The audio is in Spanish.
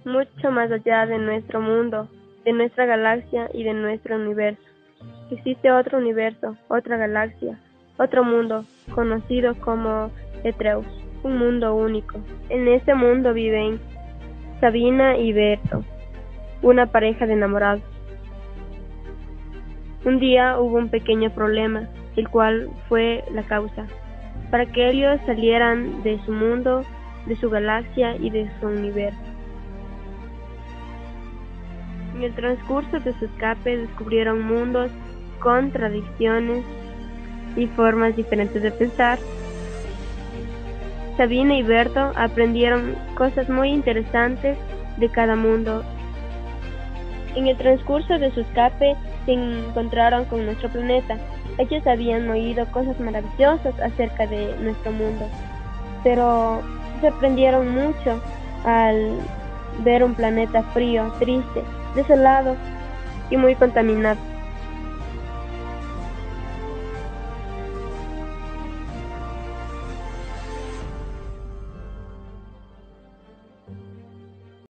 mucho más allá de nuestro mundo, de nuestra galaxia y de nuestro universo. Existe otro universo, otra galaxia, otro mundo, conocido como Etreus, un mundo único. En este mundo viven Sabina y Berto, una pareja de enamorados. Un día hubo un pequeño problema, el cual fue la causa para que ellos salieran de su mundo, de su galaxia y de su universo. En el transcurso de su escape descubrieron mundos con tradiciones y formas diferentes de pensar. Sabina y Berto aprendieron cosas muy interesantes de cada mundo. En el transcurso de su escape se encontraron con nuestro planeta. Ellos habían oído cosas maravillosas acerca de nuestro mundo, pero se sorprendieron mucho al ver un planeta frío, triste, desolado y muy contaminado.